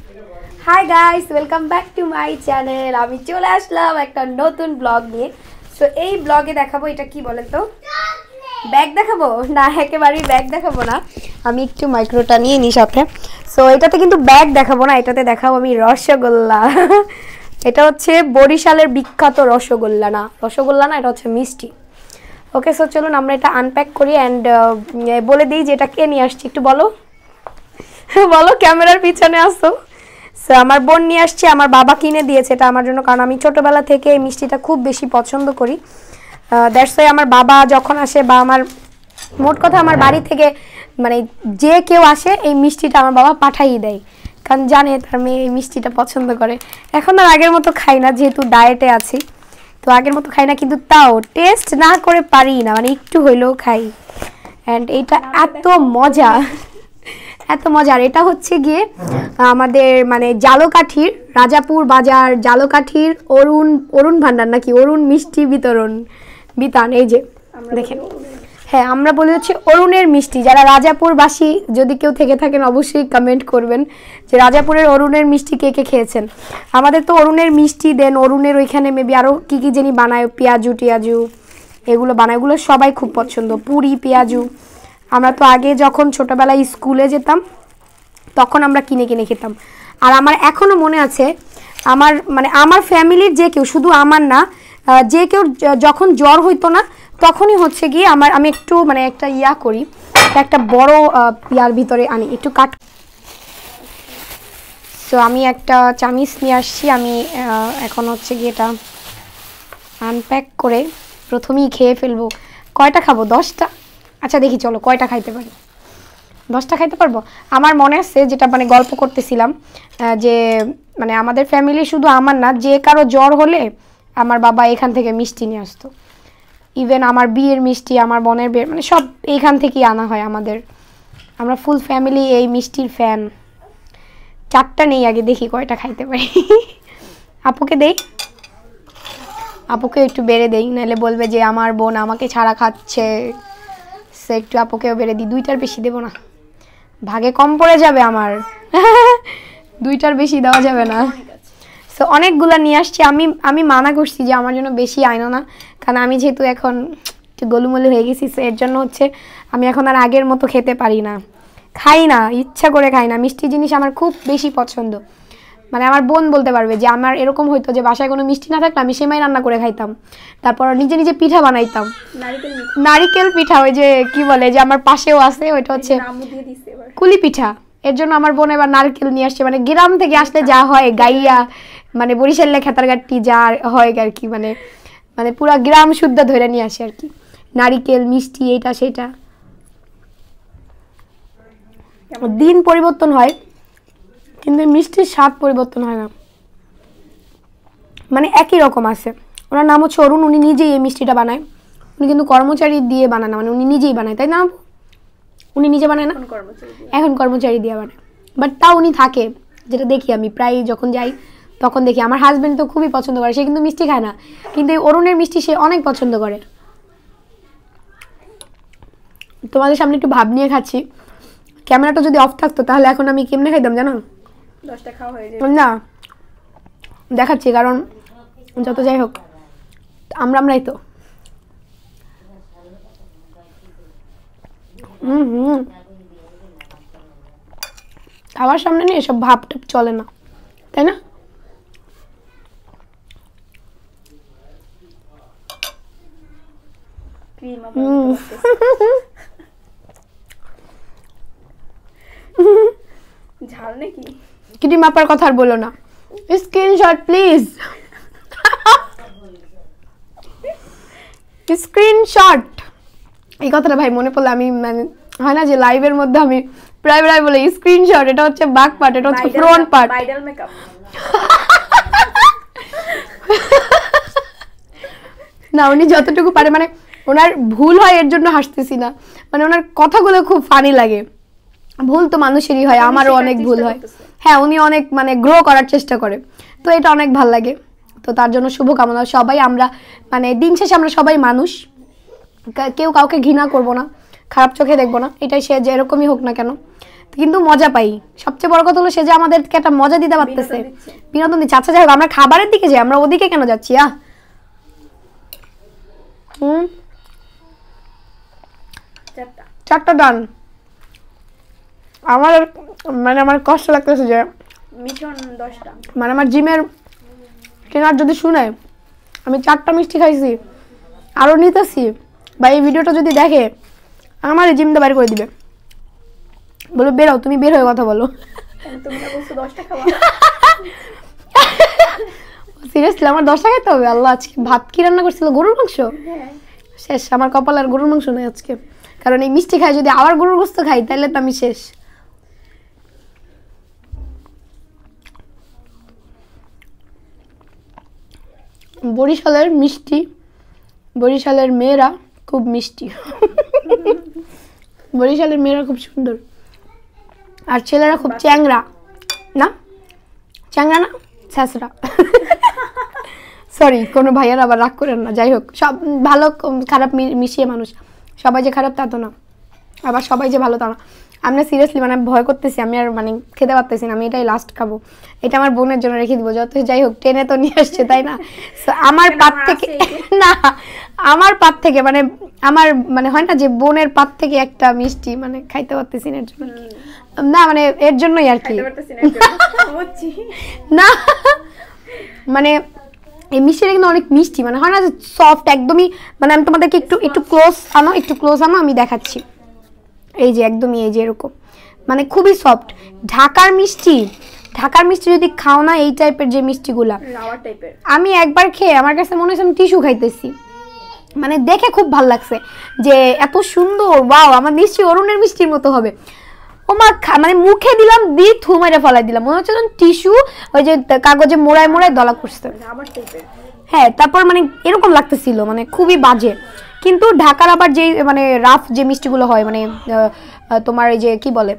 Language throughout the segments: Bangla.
High guys, welcome back to my channel. আমি চলে আসলাম একটা নতুন ব্লগ নিয়ে। সো এই ব্লগে দেখাবো, এটা কি বলেন তো, ব্যাগ দেখাবো না, একেবারেই ব্যাগ দেখাবো না। আমি একটু মাইক্রোটা নিয়ে নিই সাথে। সো এটাতে কিন্তু ব্যাগ দেখাবো না, এটাতে দেখাবো আমি রসগোল্লা। এটা হচ্ছে বরিশালের বিখ্যাত রসগোল্লা। না রসগোল্লা না, এটা হচ্ছে মিষ্টি। ওকে, সো চলুন আমরা এটা আনপ্যাক করি অ্যান্ড বলে দিই যে এটা কে নিয়ে আসছি। একটু বলো বলো, ক্যামেরার পিছনে আসো। সো আমার বোন নিয়ে আসছে, আমার বাবা কিনে দিয়েছে এটা আমার জন্য, কারণ আমি ছোটোবেলা থেকে এই মিষ্টিটা খুব বেশি পছন্দ করি। দ্যাটস ওয়াই আমার বাবা যখন আসে, বা আমার মোট কথা আমার বাড়ি থেকে মানে যে কেউ আসে, এই মিষ্টিটা আমার বাবা পাঠাই দেয়, কারণ জানে তার মেয়ে এই মিষ্টিটা পছন্দ করে। এখন আর আগের মতো খাই না, যেহেতু ডায়েটে আছি, তো আগের মতো খাই না, কিন্তু তাও টেস্ট না করে পারি না, মানে একটু হইলেও খাই। অ্যান্ড এইটা এত মজা, এত মজার। এটা হচ্ছে গিয়ে আমাদের মানে জালকাঠির, রাজাপুর বাজার জালকাঠির অরুণ ভান্ডার নাকি অরুণ মিষ্টি বিতান। এই যে দেখেন, হ্যাঁ আমরা বলি হচ্ছে অরুণের মিষ্টি। যারা রাজাপুরবাসী যদি কেউ থেকে থাকেন অবশ্যই কমেন্ট করবেন যে রাজাপুরের অরুণের মিষ্টি কে কে খেয়েছেন। আমাদের তো অরুণের মিষ্টি দেন, অরুণের ওইখানে মেবি আরও কী কী জানি বানায়, পেঁয়াজু এগুলো বানায়, এগুলো সবাই খুব পছন্দ, পুরি পেঁয়াজু। আমরা তো আগে যখন ছোটোবেলায় স্কুলে যেতাম তখন আমরা কিনে কিনে খেতাম। আর আমার এখনও মনে আছে, আমার ফ্যামিলির যে কেউ, শুধু আমার না, যে কেউ যখন জ্বর হইতো না তখনই হচ্ছে গিয়ে আমি একটু মানে একটা করি, একটা বড় ইয়ার ভিতরে আনি, একটু কাট। তো আমি একটা চামিচ নিয়ে আসছি। আমি এখন হচ্ছে গিয়ে এটা আনপ্যাক করে প্রথমেই খেয়ে ফেলবো। কয়টা খাবো? 10টা? আচ্ছা দেখি, চলো কয়টা খাইতে পারি। 10টা খাইতে পারবো। আমার মনে আছে, যেটা মানে গল্প করতেছিলাম, যে মানে আমাদের ফ্যামিলি শুধু আমার না, যে কারো জ্বর হলে আমার বাবা এখান থেকে মিষ্টি নিয়ে আসতো। ইভেন আমার বিয়ের মিষ্টি, আমার বোনের বিয়ের, মানে সব এইখান থেকেই আনা হয় আমাদের। আমরা ফুল ফ্যামিলি এই মিষ্টির ফ্যান। 4টা নেই, আগে দেখি কয়টা খাইতে পারি। আপুকে দেই, আপুকে একটু বেড়ে দেই, নাহলে বলবে যে আমার বোন আমাকে ছাড়া খাচ্ছে। সে একটু আপুকেও বেড়ে দিই, 2টার বেশি দেবো না, ভাগে কম পড়ে যাবে আমার। 2টার বেশি দেওয়া যাবে না। সো অনেকগুলো নিয়ে আসছি। আমি মানা করছি যে আমার জন্য বেশি আইনো না, কারণ আমি যেহেতু এখন একটু গোলুমলু হয়ে গেছি, সো এর জন্য হচ্ছে আমি এখন আর আগের মতো খেতে পারি না, খাই না, ইচ্ছা করে খাই না। মিষ্টি জিনিস আমার খুব বেশি পছন্দ। মানে আমার বোন বলতে পারবে যে আমার এরকম হইতো যে বাসায় কোনো মিষ্টি না থাকলে আমি সেমাই রান্না করে খাইতাম, তারপর নিজে নিজে পিঠা বানাইতাম, নারিকেল পিঠা। ওই যে কি বলে, যে আমার পাশেও আছে, ওইটা হচ্ছে কুলি পিঠা। এর জন্য আমার বোন এবার নারকেল নিয়ে আসছে, মানে গ্রাম থেকে আসলে যা হয়, গাইয়া মানে বরিশালের খেতারগাটি যা হয় আর কি, মানে পুরা গ্রাম শুদ্ধ ধরে নিয়ে আসে আর কি, নারিকেল মিষ্টি এটা সেটা। দিন পরিবর্তন হয় কিন্তু মিষ্টির স্বাদ পরিবর্তন হয় না, মানে একই রকম আছে। ওনার নাম হচ্ছে অরুণ, উনি নিজেই এই মিষ্টিটা বানায়। উনি কিন্তু কর্মচারী দিয়ে বানায় না, মানে উনি নিজেই বানায়, তাই না? উনি নিজে বানায় না, এখন কর্মচারী দিয়ে বানায়, বাট তাও উনি থাকে, যেটা দেখি আমি প্রায় যখন যাই তখন দেখি। আমার হাজব্যান্ড তো খুবই পছন্দ করে, সে কিন্তু মিষ্টি খায় না, কিন্তু এই অরুণের মিষ্টি সে অনেক পছন্দ করে। তোমাদের সামনে একটু ভাব নিয়ে খাচ্ছি। ক্যামেরাটা যদি অফ থাকতো তাহলে এখন আমি কেমনে খাইতাম জানো? 10টা খাওয়া হয়ে যাবে না, দেখাচ্ছি, কারণ যত যাই হোক আমরাই তো। খাওয়ার সামনে নিয়ে এসব ভাব টাপ চলে না, তাই না? ঝাল নাকি? ক্রিম মাপার কথা আর বলো না, স্ক্রিনশট প্লিজ। স্ক্রিনশট, এই কথাটা ভাই মনে পড়লে আমি মানে হয় না যে লাইভের মধ্যে আমি প্রায় বলে স্ক্রিনশট, এটা হচ্ছে ব্যাক পার্ট, এটা হচ্ছে ফ্রন্ট পার্ট। Bridal makeup. না, উনি যতটুকু পারে, মানে ওনার ভুল হয় এর জন্য হাসতেছি না, মানে ওনার কথাগুলো খুব ফানি লাগে। ভুল তো মানুষেরই হয়, আমারও অনেক ভুল হয়। হ্যাঁ, উনি অনেক মানে গ্রো করার চেষ্টা করে, তো এটা অনেক ভালো লাগে। তো তার জন্য শুভকামনা। সবাই আমরা মানে দিন শেষে আমরা সবাই মানুষ, কেউ কাউকে ঘৃণা করব না, খারাপ চোখে দেখবো না, এটাই সে যেরকমই হোক না কেন। কিন্তু মজা পাই। সবচেয়ে বড় কথা হলো সে যে আমাদেরকে একটা মজা দিতে পারতেছে, বিনোদন দিচ্ছে। আচ্ছা যাই হোক, আমরা খাবারের দিকে যাই, আমরা ওদিকে কেন যাচ্ছি? চারটা ডান। আমার কষ্ট লাগতেছে যে মিশন 10টা, মানে আমার জিমের ট্রেনার যদি শুনে আমি 4টা মিষ্টি খাইছি আরো নিতেছি, বা এই ভিডিওটা যদি দেখে আমার জিমটা বাইরে করে দিবে, বলো বেরো, তুমি বের হয়ে কথা বলো। তুমি না বলছো 10টা খাওয়া? সিরিয়াসলি আমার 10টা খাইতে হবে? আল্লাহ, আজকে ভাত কি রান্না করছিল? গরুর মাংস। শেষ, আমার কপাল আর গরুর মাংস নেই আজকে, কারণ এই মিষ্টি খাই যদি আবার গরুর গোস্ত খাই তাহলে তো আমি শেষ। বরিশালের মিষ্টি, বরিশালের মেয়েরা খুব মিষ্টি। বরিশালের মেয়েরা খুব সুন্দর, আর ছেলেরা খুব চ্যাংরা। না চ্যাংরা না, ছ্যাঁচড়া। সরি, কোনো ভাইয়ার আবার রাগ করেন না। যাই হোক, সব ভালো খারাপ মিশিয়ে মানুষ, সবাই যে খারাপ তা তো না, আবার সবাই যে ভালো তা না। আমি সিরিয়াসলি মানে ভয় করতেছি, আমি আর মানে খেতে পারতেছি না। আমি এটাই লাস্ট খাবো, এটা আমার বোনের জন্য রেখে দিব। যত যাই হোক, টেনে তো নিয়ে আসছে, তাই না? আমার পাত থেকে না, আমার পাত থেকে মানে আমার মানে হয় না যে বোনের পাত থেকে একটা মিষ্টি মানে খাইতে পারতেছি না, এর জন্য না, মানে এর জন্যই আর কি না, মানে এই মিষ্টিটা কিন্তু অনেক মিষ্টি, মানে হয় না যে সফট একদমই। মানে আমি তোমাদেরকে একটু ক্লোজ আনো, আমি দেখাচ্ছি। এই যে একদমই এই যে এরকম, মানে খুবই সফট। ঢাকার মিষ্টি যদি খাও না, এই টাইপের যে মিষ্টিগুলা, আমি একবার খেয়ে আমার কাছে মনে হচ্ছে আমি টিস্যু খাইতেছি। মানে দেখে খুব ভালো লাগছে যে এত সুন্দর, ওয়াও, আমার মিষ্টি অরুণের মিষ্টির মতো হবে। মানে মুখে দিলাম, দিয়ে থুমাইরে ফেলাই দিলাম, মনে হচ্ছে টিস্যু ওই যে কাগজে মোড়ায় দলা করছে। হ্যাঁ, তারপর মানে এরকম লাগতেছিল, মানে খুবই বাজে। কিন্তু ঢাকার আবার যে মানে রাফ যে মিষ্টিগুলো হয়, মানে তোমার এই যে কি বলে,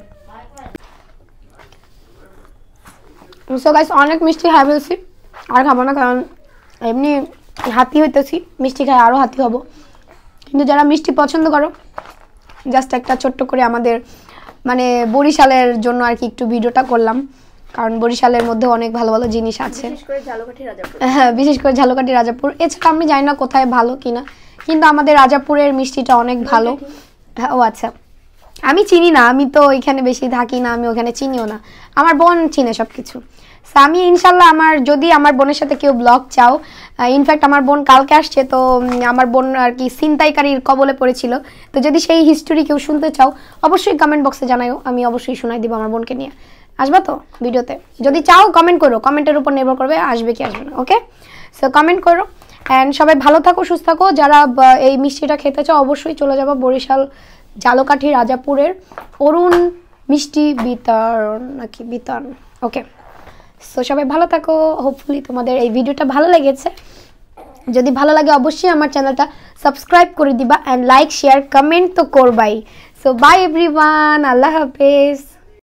সো গাইস অনেক মিষ্টি খাই ফেলছি, আর খাবো না, কারণ এমনি হাতি হইতেছি, মিষ্টি খাই আরও হাতি হব। কিন্তু যারা মিষ্টি পছন্দ করো, জাস্ট একটা ছোট্ট করে আমাদের মানে বরিশালের জন্য আর কি একটু ভিডিওটা করলাম, কারণ বরিশালের মধ্যে অনেক ভালো ভালো জিনিস আছে, হ্যাঁ, বিশেষ করে ঝালকাঠি, রাজাপুর। এছাড়া আমি জানি না কোথায় ভালো কিনা, কিন্তু আমাদের রাজাপুরের মিষ্টিটা অনেক ভালো। ও আচ্ছা, আমি চিনি না, আমি তো এখানে বেশি থাকি না, আমি ওখানে চিনিও না, আমার বোন চিনে সব কিছু। আমি ইনশাল্লাহ যদি আমার বোনের সাথে কেউ ব্লগ চাও, ইনফ্যাক্ট আমার বোন কালকে আসছে, তো আমার বোন আর কি ছিনতাইকারীর কবলে পড়েছিল, তো যদি সেই হিস্টোরি কেউ শুনতে চাও অবশ্যই কমেন্ট বক্সে জানাও, আমি অবশ্যই শোনাই দিব। আমার বোনকে নিয়ে আসবা তো ভিডিওতে? যদি চাও কমেন্ট করো, কমেন্টের উপর নির্ভর করবে আসবে কি আসবে না। ওকে, সো কমেন্ট করো, অ্যান্ড সবাই ভালো থাকো, সুস্থ থাকো। যারা এই মিষ্টিটা খেতে চাও অবশ্যই চলে যাবো বরিশাল ঝালকাঠি রাজাপুরের অরুণ মিষ্টি বিতান। ওকে, সো সবাই ভালো থাকো। হোপফুলি তোমাদের এই ভিডিওটা ভালো লেগেছে। যদি ভালো লাগে অবশ্যই আমার চ্যানেলটা সাবস্ক্রাইব করে দিবা, অ্যান্ড লাইক শেয়ার কমেন্ট তো করবাই। সো বাই এভরিওয়ান, আল্লাহ হাফেজ।